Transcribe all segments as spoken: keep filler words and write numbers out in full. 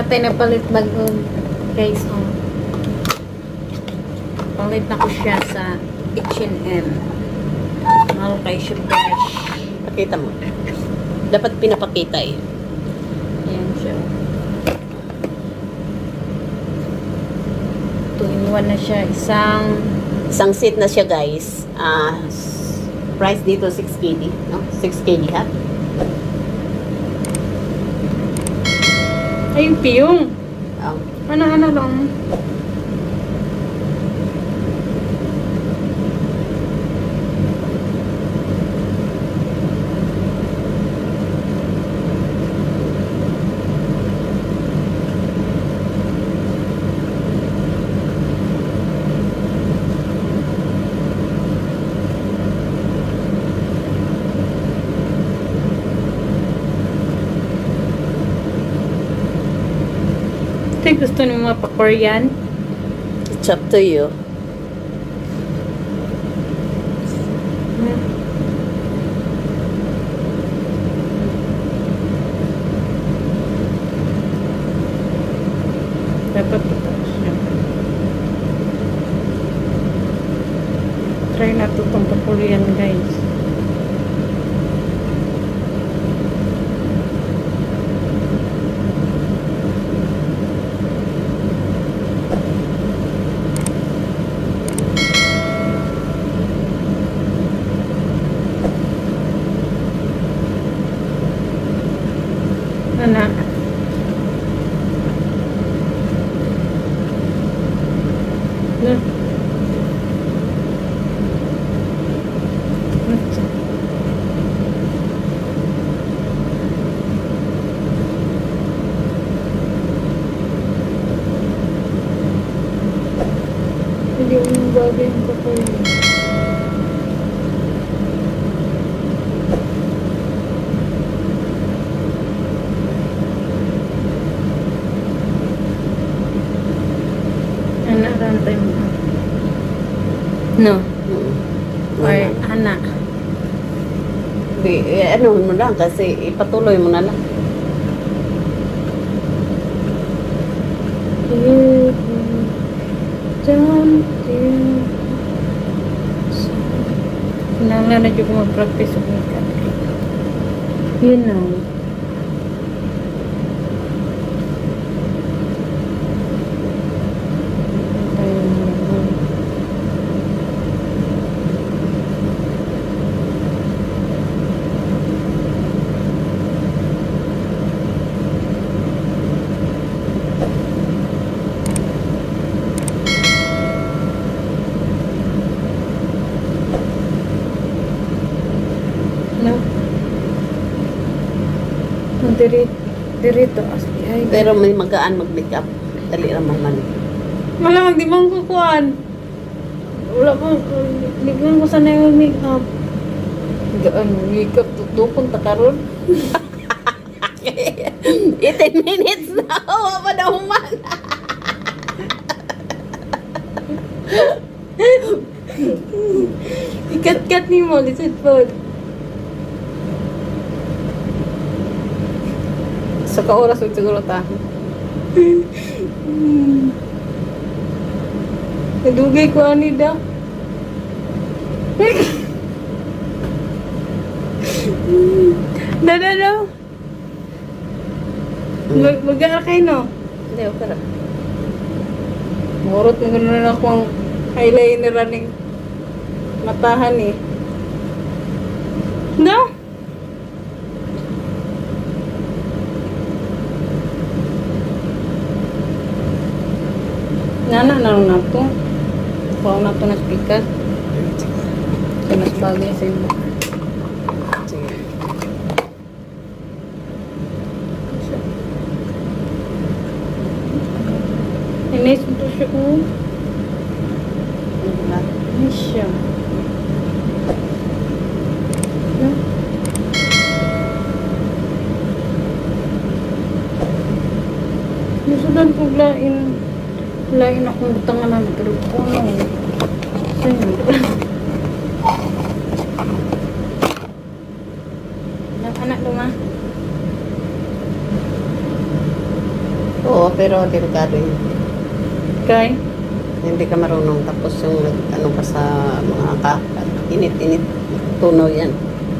tayo na palit bago. Guys, oh. Palit na ko siya sa H and M. Mahal kayo siya, besh. Pakita mo. Dapat pinapakita eh. Ayan siya. two in one na siya. Isang Isang set na siya, guys. Ah, price dito six K D, no? six K D ha. ay, yung piyong. Oh. Ano-ano lang. Ito gusto niyo mga pa-Korean? It's up to you. Hmm. Dapat ito siya. Try na ito itong pa-Korean, guys. Anak. Look. Hindi yung gagawin ko po yun. Anak, rantay mo. No? Mm. Or anak. Di, eh, ano mo lang kasi ipatuloy mo na lang. Down there. Kinala na juga mag-practice sa makeup. You know. No. Diri, dirito asli ay. Pero may magaan mag-makeup. Dali naman man. Malamang di bang kukuan. Wala mo, di bang ko sanay yung makeup. Gaan makeup tutukon ta karon. eighteen minutes na. Hawa pa na human. Ikat-kat ni mo, lisod po. Sa ka-oras huwag siguro ta. Nadugay ko ani da. Da, da, da. Mag- Mag-aaral kayo, no? Hindi, okay na. Murot ng gano'n na akong eyeliner running matahan eh. No? Nana na lang na ito. Kuha na ito na speaker. Kaya mas bagay sa iyo. Sige. Inis mo siya ko. Inis siya. No? Nasudan ko lain. Lain akong butangan na pero kung ano. Sa'yo. Anak luma. Oo, pero delikado yun. Okay. Hindi ka marunong tapos yung ano pa sa mga ka, init-init, tunaw yan.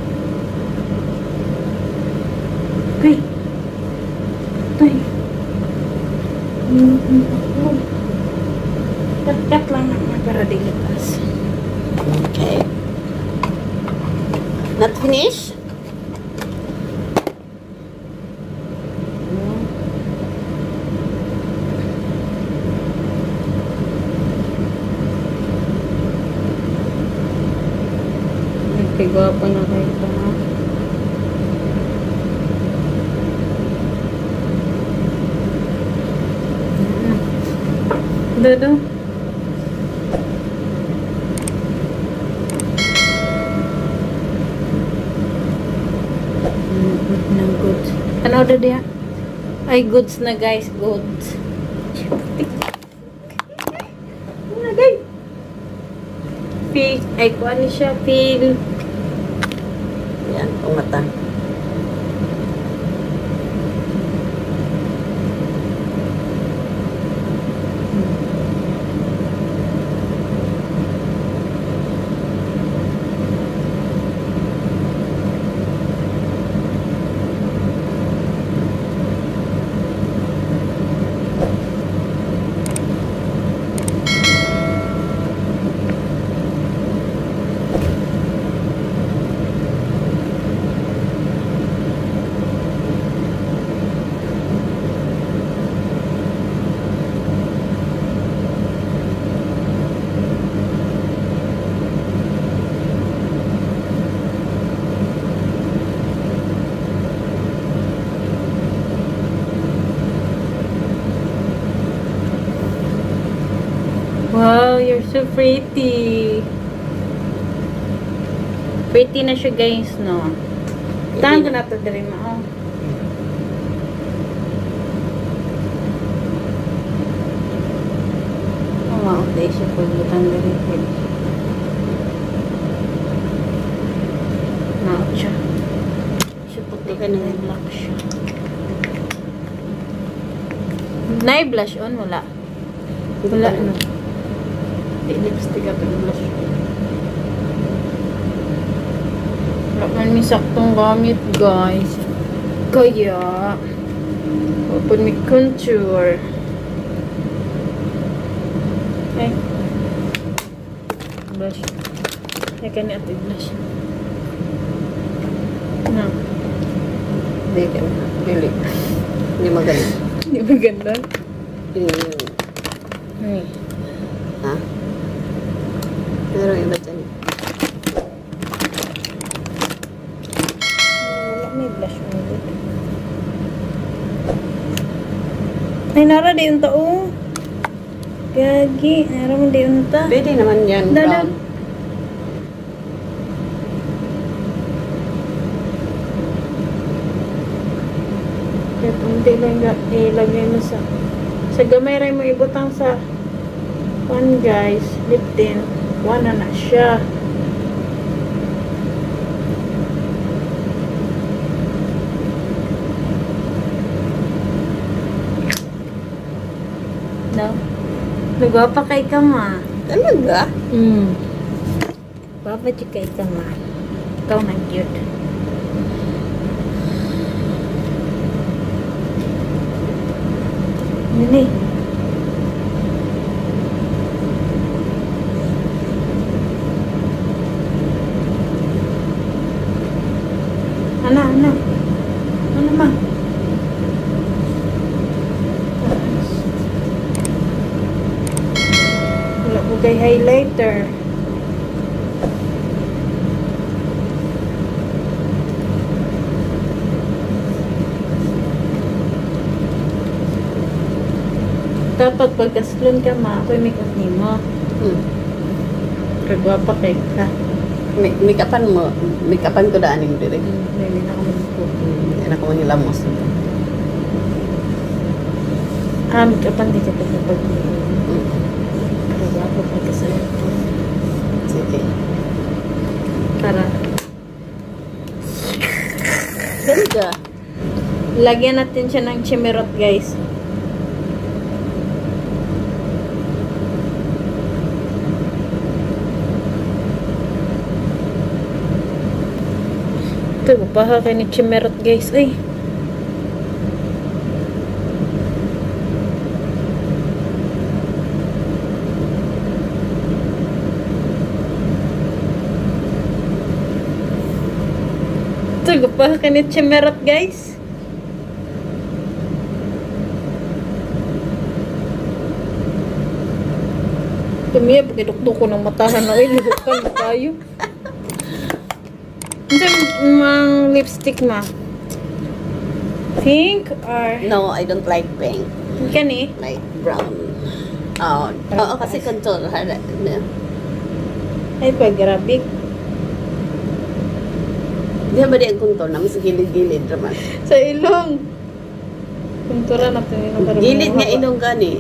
Okay. Tay. Mm-hmm. Kat-kat lang naman para dilitas. Okay. Not finish? Nagkigwapo na kayo ito, ha? Dodo. Ng goods. Ano order dia? Ay, goods na guys. Goods. Ano guys? Feel. Ay, kung ano siya? Feel. Yan, pangmata. Wow, you're so pretty. Pretty na siya guys, no? Tahan ko na ito dali mo. Oh. Oh, wow. Dahil siya pagbutan dali. Naot siya. Siya puti ka na yung black siya. Na-blush on? Wala. Wala na. Di lipstick at yung blush. Wala man may saktong gamit, guys. Kaya, open may contour. Okay. Blush. Kaya ka niya at i-blush. Na. Hindi ka na. Pili. Hindi maganda. Hindi maganda? Pili yun. Ay. Ha? Pero iba dyan. Wala may blush ulit. Ay, nara di unta oh. Gagi, nara mo di unta. Pwede naman yan. Dada. Brown. Kaya hindi lang ilagay mo sa sa gamay rin mo ibutang sa one guys, lip tint. One na na siya. No? Nagwapa kay ka ma. Talaga? Hmm. Gwapa di kay ka ma. Ikaw na cute. Ini. Ana, ana. Ano ma? Wala ko kay highlighter. Dapat pagka-salon ka ma, ako'y make-up ni mo. Hmm. Kagwapa kay ka. May, mikapan mo. Mikapan ko daan yung direct. Hindi na ako mag-cook. Hmm. Yan ako manilamos. Ah, make-upan di ka pa kapag Hmm. kagwapa pagka-salon ko. Sige. Tara. Ganda. Lagyan natin siya ng chimirot, guys. Ito, paha kay ni Chimerot guys. Ay. Ito, paha kay ni Chimerot guys. Tumiya, pagkidukdo ko ng matahan na. Ay, libukan na tayo. Ano mang lipstick ma? Pink or... No, I don't like pink. Kan eh? Like brown. Oh, oo, kasi contour. Hara. Ay, pag-grabik. Di ba di ang contour na mas gilid-gilid naman. Sa ilong. Kuntura natin yun. ang Gilid karamihan. nga ilong gani.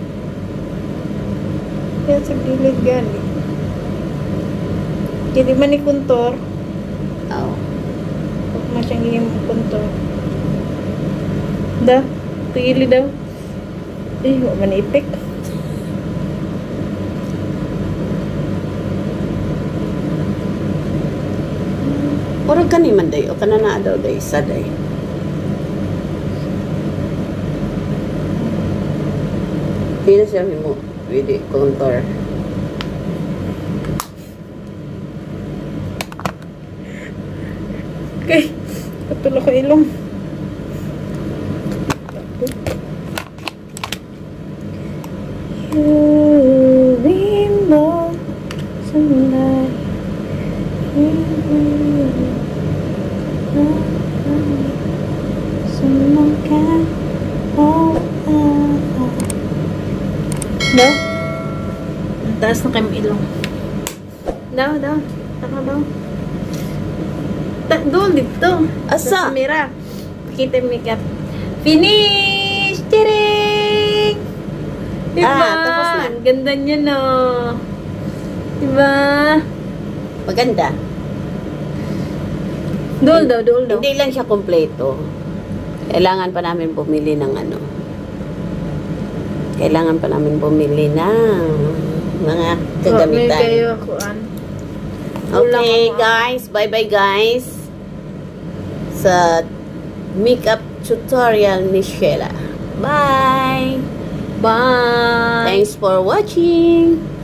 Kaya sa gilid gani. Hindi man ni kuntor. Oh. Huwag na siyang hihim kuntor. Da. Tigili daw. Eh, huwag man ipik. Orag ka ni man day. O ka na na daw day. Sa day. Hindi na siya mo. Pwede contour. Okay. Patulo ko ilong. You rainbow sunlight. Someone can hold out. Daw? Ang taas na kayong ilong. Daw, daw. Taka daw. Ta doon dito. Asa? Sa camera. Pakita yung makeup. Finish! Tiring! Diba? Ah, tapos na. Ang ganda niya, no? Diba? Maganda. Dol daw, dol daw. Hindi lang siya kompleto. Kailangan pa namin bumili ng ano. Kailangan pa namin bumili ng mga May kagamitan. kayo, kuan. Okay, Kulang, guys. Bye-bye, guys. Sa makeup tutorial ni Sheila. Bye! Bye! Thanks for watching.